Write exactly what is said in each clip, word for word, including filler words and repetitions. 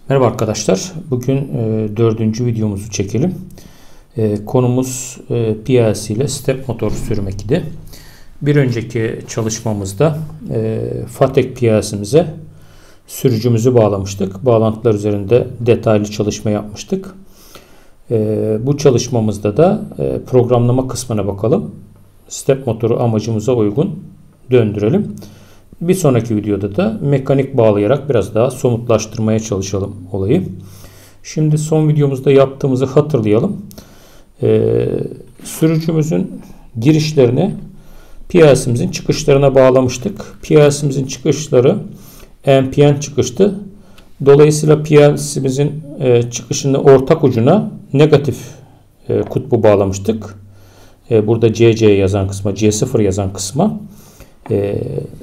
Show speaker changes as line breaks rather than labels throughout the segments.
Merhaba arkadaşlar. Bugün e, dördüncü videomuzu çekelim. E, konumuz e, P L C ile step motor sürmek idi. Bir önceki çalışmamızda e, FATEC P L C'mize sürücümüzü bağlamıştık. Bağlantılar üzerinde detaylı çalışma yapmıştık. E, bu çalışmamızda da e, programlama kısmına bakalım. Step motoru amacımıza uygun döndürelim. Bir sonraki videoda da mekanik bağlayarak biraz daha somutlaştırmaya çalışalım olayı. Şimdi son videomuzda yaptığımızı hatırlayalım. Ee, sürücümüzün girişlerini P L C'mizin çıkışlarına bağlamıştık. P L C'mizin çıkışları N P N çıkıştı. Dolayısıyla P L C'mizin e, çıkışını ortak ucuna negatif e, kutbu bağlamıştık. E, burada C C yazan kısma, C sıfır yazan kısma. E,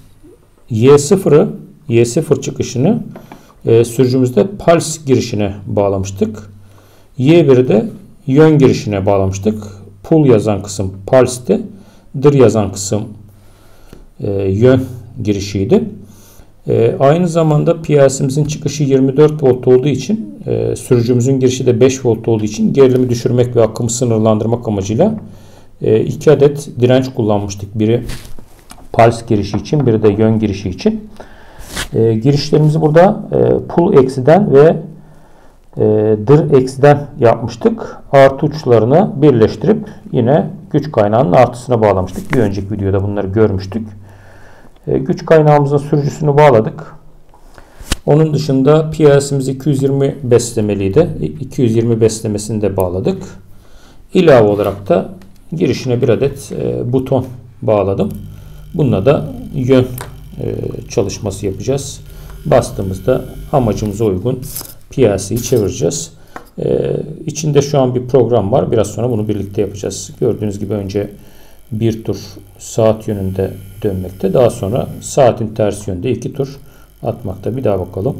Y sıfır'ı, Y sıfır çıkışını e, sürücümüzde pulse girişine bağlamıştık. Y bir'i de yön girişine bağlamıştık. Pull yazan kısım pulse'ti. Dir yazan kısım e, yön girişiydi. E, aynı zamanda P L C'mizin çıkışı yirmi dört volt olduğu için e, sürücümüzün girişi de beş volt olduğu için gerilimi düşürmek ve akımı sınırlandırmak amacıyla e, iki adet direnç kullanmıştık. Biri pulse girişi için, biri de yön girişi için. E, girişlerimizi burada e, pull eksiden ve e, dir eksiden yapmıştık. Artı uçlarını birleştirip yine güç kaynağının artısına bağlamıştık. Bir önceki videoda bunları görmüştük. E, güç kaynağımızın sürücüsünü bağladık. Onun dışında P L C'miz iki yüz yirmi beslemeliydi. iki yüz yirmi beslemesini de bağladık. İlave olarak da girişine bir adet e, buton bağladım. Bununla da yön e, çalışması yapacağız. Bastığımızda amacımıza uygun P L C'yi çevireceğiz. E, içinde şu an bir program var. Biraz sonra bunu birlikte yapacağız. Gördüğünüz gibi önce bir tur saat yönünde dönmekte. Daha sonra saatin ters yönde iki tur atmakta. Bir daha bakalım.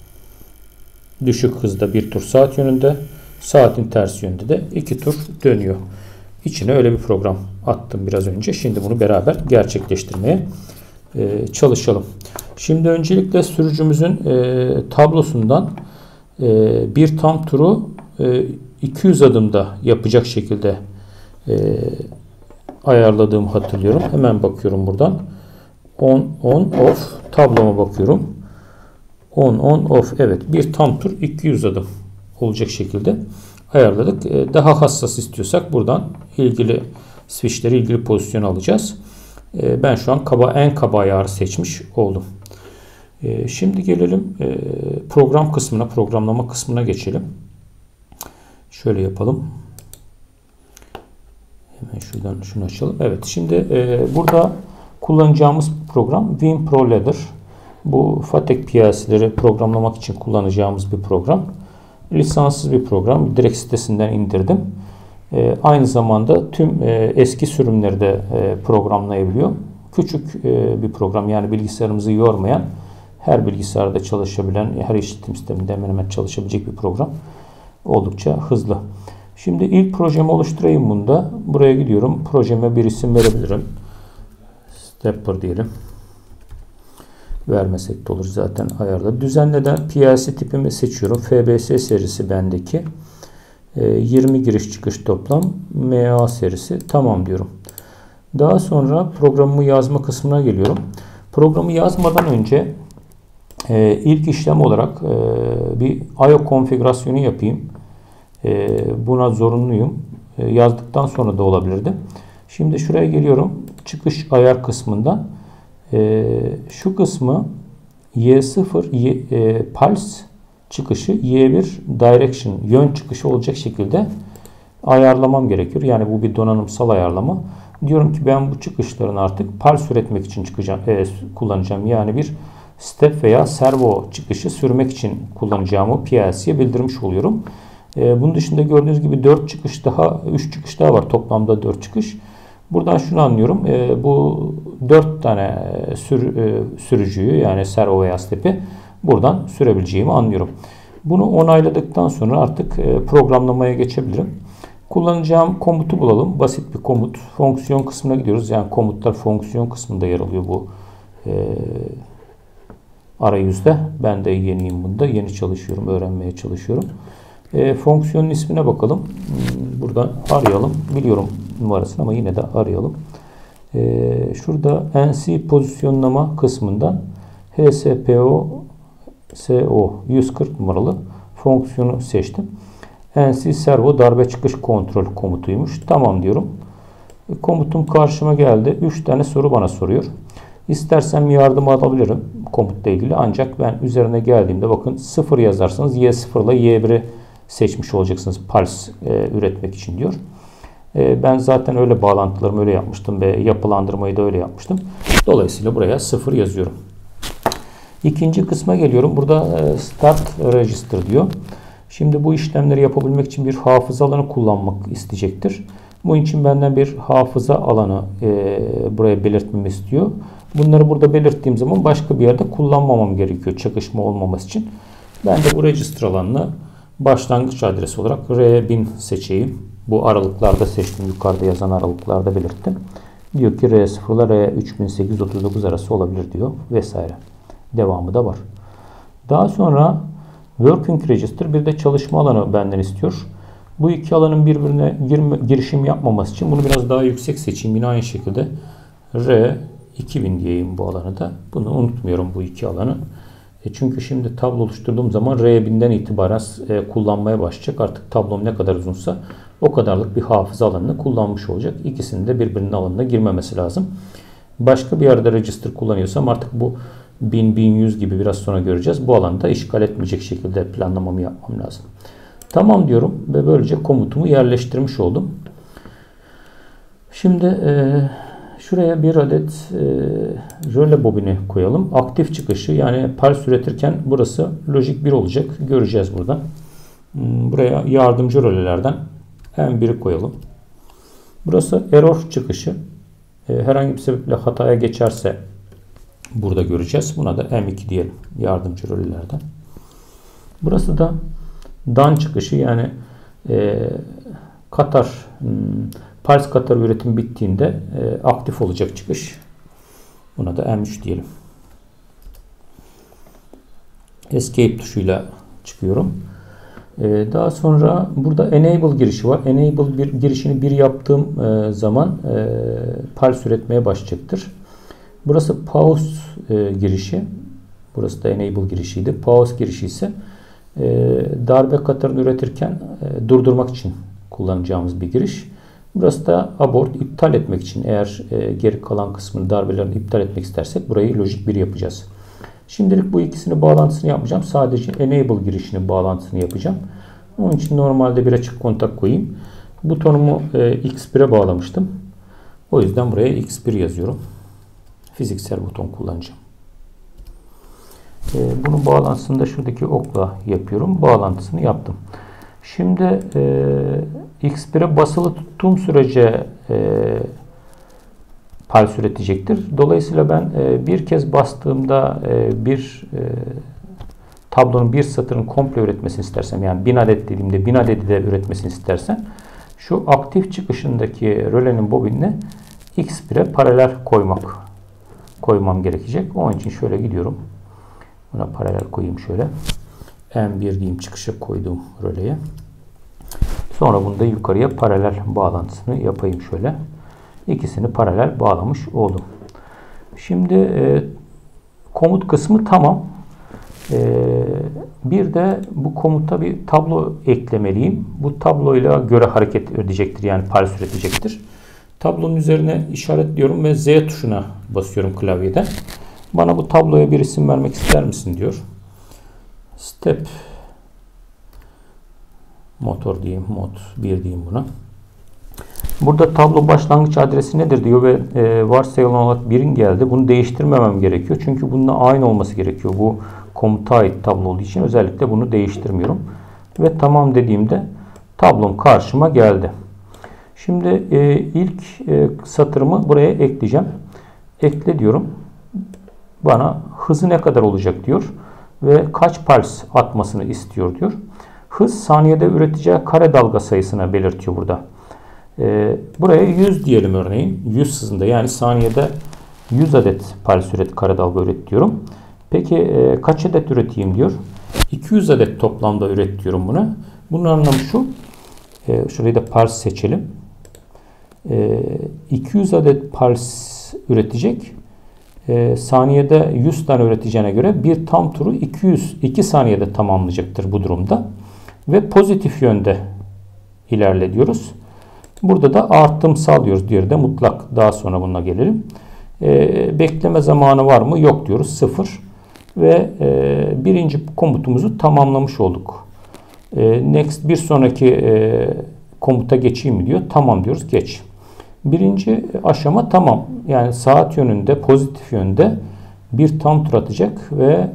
Düşük hızda bir tur saat yönünde. Saatin ters yönde de iki tur dönüyor. İçine öyle bir program attım biraz önce. Şimdi bunu beraber gerçekleştirmeye e, çalışalım. Şimdi öncelikle sürücümüzün e, tablosundan e, bir tam turu e, iki yüz adımda yapacak şekilde e, ayarladığımı hatırlıyorum. Hemen bakıyorum buradan. On, on, off. Tabloma bakıyorum. On, on, off. Evet. Bir tam tur iki yüz adım olacak şekilde ayarladık. Daha hassas istiyorsak buradan ilgili switchleri ilgili pozisyona alacağız. Ben şu an kaba en kaba ayarı seçmiş oldum. Şimdi gelelim program kısmına, programlama kısmına geçelim. Şöyle yapalım. Hemen şuradan şunu açalım. Evet, şimdi burada kullanacağımız program WinProLadder. Bu FATEC P L C'leri programlamak için kullanacağımız bir program. Lisanssız bir program. Direkt sitesinden indirdim. E, aynı zamanda tüm e, eski sürümleri de e, programlayabiliyor. Küçük e, bir program, yani bilgisayarımızı yormayan, her bilgisayarda çalışabilen, her işletim sisteminde hemen hemen çalışabilecek bir program. Oldukça hızlı. Şimdi ilk projemi oluşturayım bunda. Buraya gidiyorum. Projeme bir isim verebilirim. Stepper diyelim. Vermesek de olur, zaten ayarda. Düzenleden P L C tipimi seçiyorum. F B S serisi bendeki. yirmi giriş çıkış toplam. M A serisi. Tamam diyorum. Daha sonra programımı yazma kısmına geliyorum. Programı yazmadan önce e, ilk işlem olarak e, bir I O konfigürasyonu yapayım. E, buna zorunluyum. E, yazdıktan sonra da olabilirdi. Şimdi şuraya geliyorum. Çıkış ayar kısmından. Ee, şu kısmı Y sıfır Y, e, pulse çıkışı, Y bir direction yön çıkışı olacak şekilde ayarlamam gerekiyor. Yani bu bir donanımsal ayarlama. Diyorum ki ben bu çıkışların artık pulse üretmek için çıkacağım, e, kullanacağım. Yani bir step veya servo çıkışı sürmek için kullanacağımı P L C'ye bildirmiş oluyorum. E, bunun dışında gördüğünüz gibi dört çıkış daha, üç çıkış daha var. Toplamda dört çıkış. Buradan şunu anlıyorum. E, bu dört tane sür, e, sürücüyü, yani servo veya step'i buradan sürebileceğimi anlıyorum. Bunu onayladıktan sonra artık e, programlamaya geçebilirim. Kullanacağım komutu bulalım. Basit bir komut. Fonksiyon kısmına gidiyoruz. Yani komutlar fonksiyon kısmında yer alıyor bu e, arayüzde. Ben de yeniyim bunda. Yeni çalışıyorum. Öğrenmeye çalışıyorum. E, fonksiyonun ismine bakalım. Buradan arayalım. Biliyorum numarasını ama yine de arayalım. E, şurada N C pozisyonlama kısmından H S P O S O yüz kırk numaralı fonksiyonu seçtim. N C servo darbe çıkış kontrol komutuymuş. Tamam diyorum. E, komutum karşıma geldi. üç tane soru bana soruyor. İstersem yardım alabilirim komutla ilgili. Ancak ben üzerine geldiğimde bakın sıfır yazarsanız Y sıfır ile Y bir'i seçmiş olacaksınız pulse e, üretmek için diyor. E, ben zaten öyle bağlantılarımı öyle yapmıştım ve yapılandırmayı da öyle yapmıştım. Dolayısıyla buraya sıfır yazıyorum. İkinci kısma geliyorum. Burada e, start register diyor. Şimdi bu işlemleri yapabilmek için bir hafıza alanı kullanmak isteyecektir. Bunun için benden bir hafıza alanı e, buraya belirtmemi istiyor. Bunları burada belirttiğim zaman başka bir yerde kullanmamam gerekiyor çakışma olmaması için. Ben de bu register alanını başlangıç adresi olarak R bin seçeyim. Bu aralıklarda seçtim. Yukarıda yazan aralıklarda belirttim. Diyor ki R sıfır ile R üç bin sekiz yüz otuz dokuz arası olabilir diyor vesaire. Devamı da var. Daha sonra Working Register bir de çalışma alanı benden istiyor. Bu iki alanın birbirine girme, girişim yapmaması için bunu biraz daha yüksek seçeyim. Yine aynı şekilde R iki bin diyeyim bu alanı da. Bunu unutmuyorum bu iki alanı. E çünkü şimdi tablo oluşturduğum zaman R binden itibaren e, kullanmaya başlayacak. Artık tablom ne kadar uzunsa o kadarlık bir hafıza alanını kullanmış olacak. İkisinin de birbirinin alanına girmemesi lazım. Başka bir yerde register kullanıyorsam artık bu bin bin yüz gibi biraz sonra göreceğiz. Bu alanda işgal etmeyecek şekilde planlamamı yapmam lazım. Tamam diyorum ve böylece komutumu yerleştirmiş oldum. Şimdi e, şuraya bir adet e, röle bobini koyalım. Aktif çıkışı yani pulse üretirken burası lojik bir olacak. Göreceğiz burada. Buraya yardımcı rölelerden M bir'i koyalım. Burası error çıkışı. E, herhangi bir sebeple hataya geçerse burada göreceğiz. Buna da M iki diyelim. Yardımcı rölelerden. Burası da done çıkışı yani e, Katar hmm, pulse Katar üretim bittiğinde e, aktif olacak çıkış. Buna da M üç diyelim. Escape tuşuyla çıkıyorum. E, daha sonra burada enable girişi var. Enable bir girişini bir yaptığım e, zaman e, pulse üretmeye başlayacaktır. Burası pause e, girişi. Burası da enable girişiydi. Pause girişi ise e, darbe Katarını üretirken e, durdurmak için kullanacağımız bir giriş. Burası da abort iptal etmek için eğer e, geri kalan kısmını darbelerini iptal etmek istersek burayı lojik bir yapacağız. Şimdilik bu ikisini bağlantısını yapmayacağım. Sadece enable girişini bağlantısını yapacağım. Onun için normalde bir açık kontak koyayım. Butonumu e, X bir'e bağlamıştım. O yüzden buraya X bir yazıyorum. Fiziksel buton kullanacağım. E, bunun bağlantısını da şuradaki okla yapıyorum. Bağlantısını yaptım. Şimdi e, X bir'e basılı tuttuğum sürece e, pulse üretecektir. Dolayısıyla ben e, bir kez bastığımda e, bir e, tablonun bir satırın komple üretmesini istersem yani bin adet dediğimde bin adedi de üretmesini istersem şu aktif çıkışındaki rölenin bobinine X bir'e paralel koymak koymam gerekecek. Onun için şöyle gidiyorum. Buna paralel koyayım şöyle. M bir diyeyim çıkışa koyduğum röleye. Sonra bunu da yukarıya paralel bağlantısını yapayım şöyle. İkisini paralel bağlamış oldum. Şimdi e, komut kısmı tamam. E, bir de bu komuta bir tablo eklemeliyim. Bu tabloyla göre hareket edecektir. Yani pulse üretecektir. Tablonun üzerine işaretliyorum ve Z tuşuna basıyorum klavyeden. Bana bu tabloya bir isim vermek ister misin diyor. Step motor diyeyim. Mod bir diyeyim buna. Burada tablo başlangıç adresi nedir diyor ve e, varsayılan olarak birin geldi. Bunu değiştirmemem gerekiyor. Çünkü bununla aynı olması gerekiyor. Bu komuta ait tablo olduğu için özellikle bunu değiştirmiyorum. Ve tamam dediğimde tablom karşıma geldi. Şimdi e, ilk e, satırımı buraya ekleyeceğim. Ekle diyorum. Bana hızı ne kadar olacak diyor. Ve kaç pulse atmasını istiyor diyor. Hız saniyede üreteceği kare dalga sayısına belirtiyor burada. E, buraya yüz diyelim örneğin. yüz hızında yani saniyede yüz adet pulse üret kare dalga üret diyorum. Peki e, kaç adet üreteyim diyor. iki yüz adet toplamda üret diyorum buna. Bunun anlamı şu. E, şurayı da pars seçelim. E, iki yüz adet pars üretecek. E, saniyede yüz tane üreteceğine göre bir tam turu iki yüz iki saniyede tamamlayacaktır bu durumda. Ve pozitif yönde ilerle diyoruz. Burada da artımsal diyoruz. Diğeri de mutlak. Daha sonra bununla gelelim. E, bekleme zamanı var mı? Yok diyoruz. Sıfır. Ve e, birinci komutumuzu tamamlamış olduk. E, next bir sonraki e, komuta geçeyim mi diyor. Tamam diyoruz. Geç. Birinci aşama tamam. Yani saat yönünde, pozitif yönde bir tam tur atacak ve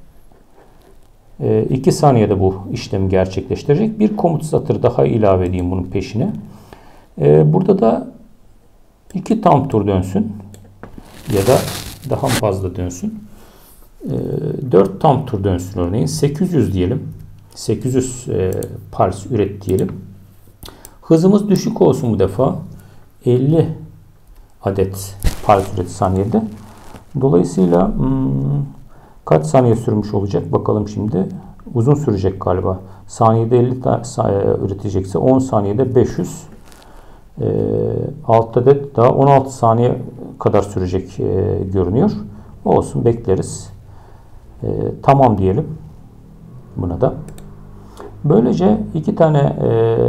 iki saniyede bu işlemi gerçekleştirecek. Bir komut satırı daha ilave edeyim bunun peşine. Burada da iki tam tur dönsün ya da daha fazla dönsün. dört tam tur dönsün örneğin. sekiz yüz diyelim. sekiz yüz pars üret diyelim. Hızımız düşük olsun bu defa. elli adet pars üret saniyede. Dolayısıyla hmm, kaç saniye sürmüş olacak? Bakalım şimdi. Uzun sürecek galiba. Saniyede elli üretecekse on saniyede beş yüz. E, altı adet daha on altı saniye kadar sürecek e, görünüyor. Olsun, bekleriz. E, tamam diyelim. Buna da. Böylece iki tane e,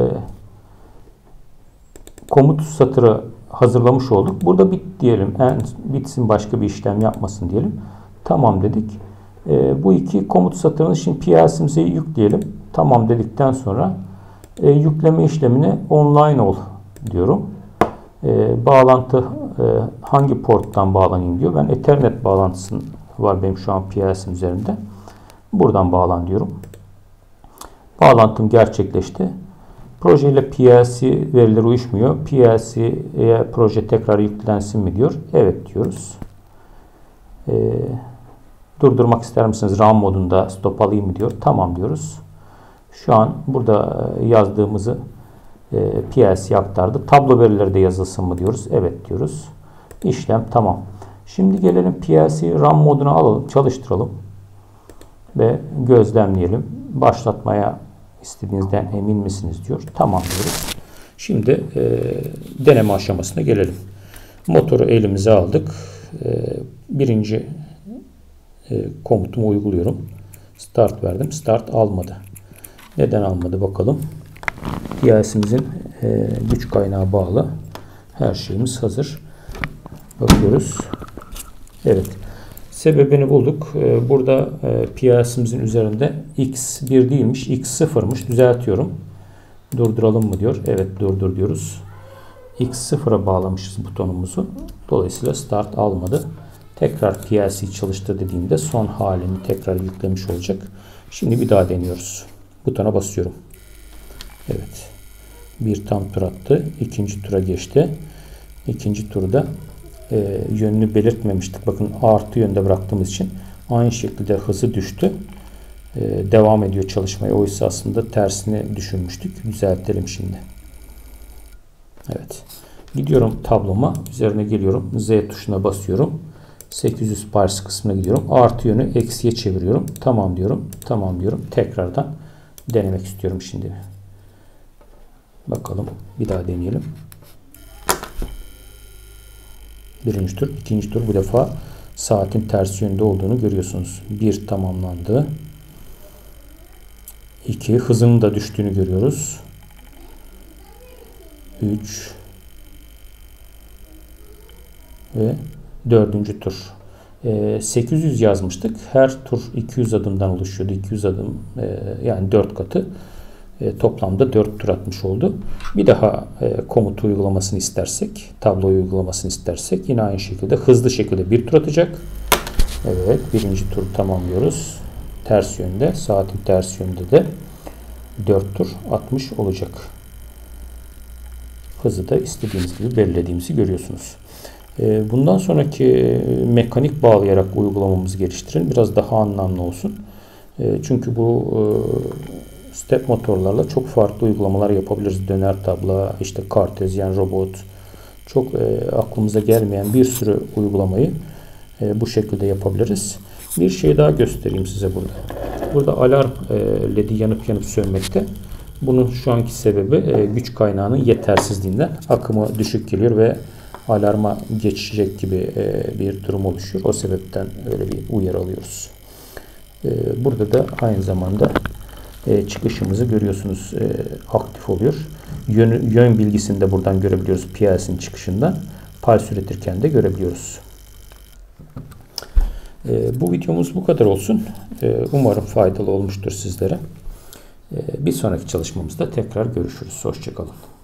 komut satırı hazırlamış olduk. Burada bit diyelim. En, bitsin, başka bir işlem yapmasın diyelim. Tamam dedik. E, bu iki komut satırını şimdi P L C'mize yükleyelim. Tamam dedikten sonra e, yükleme işlemine online ol diyorum. E, bağlantı e, hangi porttan bağlanayım diyor. Ben Ethernet bağlantısı var benim şu an P L C'm üzerinde. Buradan bağlan diyorum. Bağlantım gerçekleşti. Proje ile P L C verileri uyuşmuyor. P L C'ye proje tekrar yüklensin mi diyor. Evet diyoruz. Ee, durdurmak ister misiniz? RAM modunda stop alayım mı diyor. Tamam diyoruz. Şu an burada yazdığımızı e, P L C'ye aktardı. Tablo verileri de yazılsın mı diyoruz. Evet diyoruz. İşlem tamam. Şimdi gelelim P L C RAM moduna alalım. Çalıştıralım. Ve gözlemleyelim. Başlatmaya istediğinizden emin misiniz diyor. Tamam diyoruz. Şimdi e, deneme aşamasına gelelim. Motoru elimize aldık. E, birinci e, komutumu uyguluyorum. Start verdim. Start almadı. Neden almadı bakalım. P L C'mizin e, güç kaynağı bağlı. Her şeyimiz hazır. Bakıyoruz. Evet. Sebebini bulduk. Burada P L C'mizin üzerinde X bir değilmiş. X sıfırmış. Düzeltiyorum. Durduralım mı diyor. Evet durdur diyoruz. X sıfıra bağlamışız butonumuzu. Dolayısıyla start almadı. Tekrar P L C çalıştır dediğimde son halini tekrar yüklemiş olacak. Şimdi bir daha deniyoruz. Butona basıyorum. Evet. Bir tam tur attı. İkinci tura geçti. İkinci turda E, yönünü belirtmemiştik. Bakın artı yönde bıraktığımız için aynı şekilde hızı düştü. E, devam ediyor çalışmaya. Oysa aslında tersini düşünmüştük. Düzeltelim şimdi. Evet. Gidiyorum tabloma. Üzerine geliyorum. Z tuşuna basıyorum. sekiz yüz pars kısmına gidiyorum. Artı yönü eksiye çeviriyorum. Tamam diyorum. Tamam diyorum. Tekrardan denemek istiyorum şimdi. Bakalım. Bir daha deneyelim. Birinci tur, ikinci tur bu defa saatin ters yönde olduğunu görüyorsunuz. Bir tamamlandı. İki, hızının da düştüğünü görüyoruz. Üç ve dördüncü tur. E, sekiz yüz yazmıştık. Her tur iki yüz adımdan oluşuyordu. iki yüz adım e, yani dört katı. E, toplamda dört tur atmış oldu. Bir daha e, komut uygulamasını istersek, tabloyu uygulamasını istersek yine aynı şekilde hızlı şekilde bir tur atacak. Evet, birinci turu tamamlıyoruz. Ters yönde, saatin ters yönde de dört tur atmış olacak. Hızı da istediğimiz gibi belirlediğimizi görüyorsunuz. E, bundan sonraki mekanik bağlayarak uygulamamızı geliştirin. Biraz daha anlamlı olsun. E, çünkü bu e, step motorlarla çok farklı uygulamalar yapabiliriz. Döner tabla, işte kartezyen robot, çok e, aklımıza gelmeyen bir sürü uygulamayı e, bu şekilde yapabiliriz. Bir şey daha göstereyim size burada. Burada alarm ledi yanıp yanıp sönmekte. Bunun şu anki sebebi güç kaynağının yetersizliğinden. Akımı düşük geliyor ve alarma geçecek gibi bir durum oluşuyor. O sebepten öyle bir uyarı alıyoruz. Burada da aynı zamanda çıkışımızı görüyorsunuz, aktif oluyor. Yön, yön bilgisini de buradan görebiliyoruz P L C'nin çıkışından. Pals üretirken de görebiliyoruz. Bu videomuz bu kadar olsun. Umarım faydalı olmuştur sizlere. Bir sonraki çalışmamızda tekrar görüşürüz. Hoşça kalın.